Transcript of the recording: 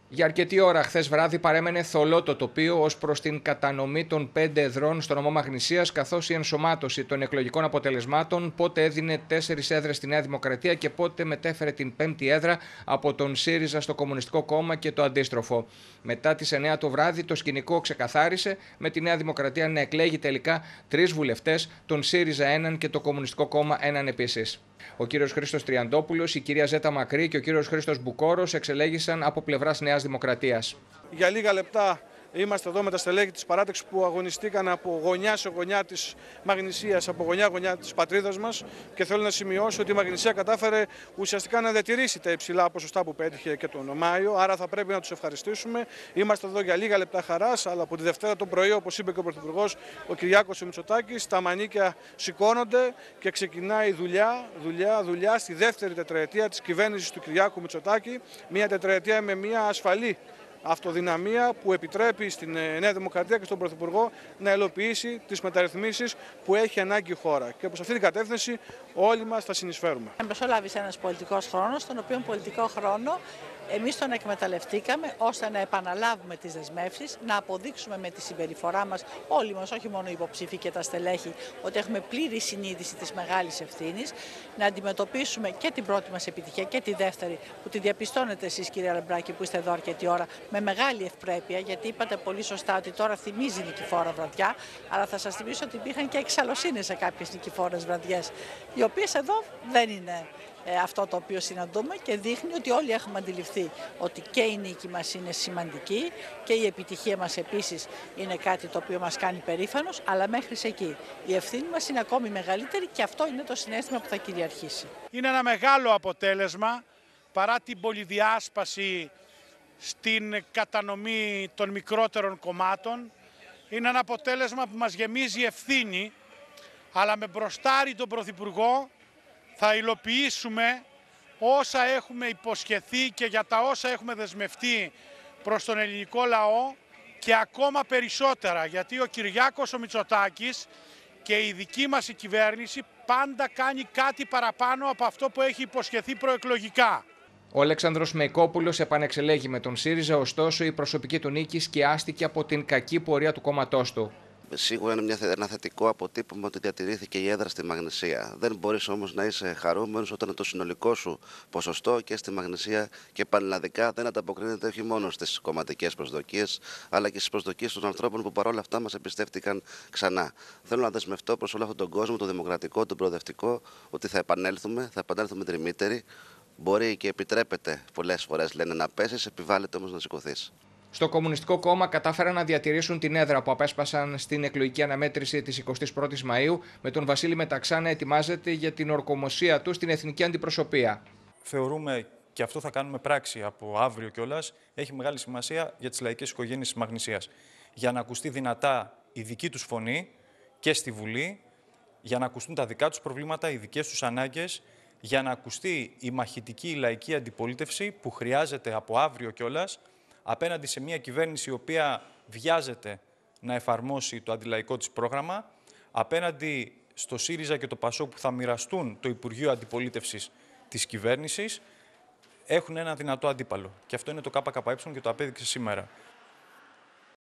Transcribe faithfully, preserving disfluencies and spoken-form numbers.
Για αρκετή ώρα χθες βράδυ παρέμενε θολό το τοπίο ως προς την κατανομή των πέντε εδρών στο νομό Μαγνησίας, καθώς η ενσωμάτωση των εκλογικών αποτελεσμάτων πότε έδινε τέσσερις έδρες στη Νέα Δημοκρατία και πότε μετέφερε την πέμπτη έδρα από τον ΣΥΡΙΖΑ στο Κομμουνιστικό Κόμμα και το αντίστροφο. Μετά τις εννιά το βράδυ το σκηνικό ξεκαθάρισε, με τη Νέα Δημοκρατία να εκλέγει τελικά τρεις βουλευτές, τον ΣΥΡΙΖΑ έναν και το Κομμουνιστικό Κόμμα έναν επίσης. Ο κύριος Χρήστος Τριαντόπουλος, η κυρία Ζέτα Μακρύ και ο κύριος Χρήστος Μπουκόρος εξελέγησαν από πλευράς Νέας Δημοκρατίας. Για λίγα λεπτά είμαστε εδώ με τα στελέχη της παράταξης που αγωνιστήκαν από γωνιά σε γωνιά της Μαγνησίας, από γωνιά-γωνιά της πατρίδας μας, και θέλω να σημειώσω ότι η Μαγνησία κατάφερε ουσιαστικά να διατηρήσει τα υψηλά ποσοστά που πέτυχε και τον Μάιο, άρα θα πρέπει να τους ευχαριστήσουμε. Είμαστε εδώ για λίγα λεπτά χαράς, αλλά από τη Δευτέρα το πρωί, όπως είπε και ο Πρωθυπουργός, ο Κυριάκος Μητσοτάκης, τα μανίκια σηκώνονται και ξεκινάει δουλειά, δουλειά, δουλειά στη δεύτερη τετραετία της κυβέρνησης του Κυριάκου Μητσοτάκη, μια τετραετία με μια ασφαλή αυτοδυναμία που επιτρέπει στην Νέα Δημοκρατία και στον Πρωθυπουργό να ελοποιήσει τις μεταρρυθμίσεις που έχει ανάγκη η χώρα. Και προς αυτή την κατεύθυνση όλοι μας θα συνεισφέρουμε. Μεσολάβησε ένας πολιτικός χρόνος, τον οποίο πολιτικό χρόνο εμείς τον εκμεταλλευτήκαμε ώστε να επαναλάβουμε τις δεσμεύσεις, να αποδείξουμε με τη συμπεριφορά μας, όλοι μας, όχι μόνο οι υποψήφοι και τα στελέχη, ότι έχουμε πλήρη συνείδηση της μεγάλης ευθύνης, να αντιμετωπίσουμε και την πρώτη μας επιτυχία και τη δεύτερη, που τη διαπιστώνετε εσείς, κυρία Λαμπράκη, που είστε εδώ αρκετή ώρα, με μεγάλη ευπρέπεια, γιατί είπατε πολύ σωστά ότι τώρα θυμίζει νικηφόρα βραδιά, αλλά θα σας θυμίσω ότι υπήρχαν και εξαλωσύνες σε κάποιες νικηφόρες βραδιές, οι οποίες εδώ δεν είναι αυτό το οποίο συναντούμε, και δείχνει ότι όλοι έχουμε αντιληφθεί ότι και η νίκη μας είναι σημαντική και η επιτυχία μας επίσης είναι κάτι το οποίο μας κάνει περήφανος, αλλά μέχρι εκεί η ευθύνη μας είναι ακόμη μεγαλύτερη και αυτό είναι το συναίσθημα που θα κυριαρχήσει. Είναι ένα μεγάλο αποτέλεσμα παρά την πολυδιάσπαση στην κατανομή των μικρότερων κομμάτων. Είναι ένα αποτέλεσμα που μας γεμίζει ευθύνη, αλλά με μπροστάρι τον Πρωθυπουργό θα υλοποιήσουμε όσα έχουμε υποσχεθεί και για τα όσα έχουμε δεσμευτεί προς τον ελληνικό λαό, και ακόμα περισσότερα, γιατί ο Κυριάκος ο Μητσοτάκης και η δική μας η κυβέρνηση πάντα κάνει κάτι παραπάνω από αυτό που έχει υποσχεθεί προεκλογικά. Ο Αλέξανδρος Μεϊκόπουλος επανεξελέγει με τον ΣΥΡΙΖΑ, ωστόσο η προσωπική του νίκη σκιάστηκε από την κακή πορεία του κόμματός του. Σίγουρα είναι μια, ένα θετικό αποτύπωμα ότι διατηρήθηκε η έδρα στη Μαγνησία. Δεν μπορείς όμως να είσαι χαρούμενος όταν το συνολικό σου ποσοστό και στη Μαγνησία και πανελλαδικά δεν ανταποκρίνεται όχι μόνο στις κομματικές προσδοκίες, αλλά και στις προσδοκίες των ανθρώπων που παρόλα αυτά μας εμπιστεύτηκαν ξανά. Θέλω να δεσμευτώ προς όλο αυτόν τον κόσμο, το δημοκρατικό, το προοδευτικό, ότι θα επανέλθουμε, θα επανέλθουμε τριμήτεροι. Μπορεί και επιτρέπεται πολλές φορές, λένε, να πέσεις, επιβάλλεται όμως να σηκωθείς. Στο Κομμουνιστικό Κόμμα κατάφεραν να διατηρήσουν την έδρα που απέσπασαν στην εκλογική αναμέτρηση της εικοστής πρώτης Μαΐου, με τον Βασίλη Μεταξά να ετοιμάζεται για την ορκομοσία του στην εθνική αντιπροσωπεία. Θεωρούμε, και αυτό θα κάνουμε πράξη από αύριο κιόλας, έχει μεγάλη σημασία για τις λαϊκές οικογένειες της Μαγνησίας. Για να ακουστεί δυνατά η δική τους φωνή και στη Βουλή, για να ακουστούν τα δικά τους προβλήματα, οι δικές τους ανάγκες, για να ακουστεί η μαχητική λαϊκή αντιπολίτευση που χρειάζεται από αύριο κιόλας, απέναντι σε μια κυβέρνηση η οποία βιάζεται να εφαρμόσει το αντιλαϊκό της πρόγραμμα, απέναντι στο ΣΥΡΙΖΑ και το ΠΑΣΟΚ που θα μοιραστούν το Υπουργείο Αντιπολίτευσης της κυβέρνησης, έχουν ένα δυνατό αντίπαλο. Και αυτό είναι το ΚΚΕ και το απέδειξε σήμερα.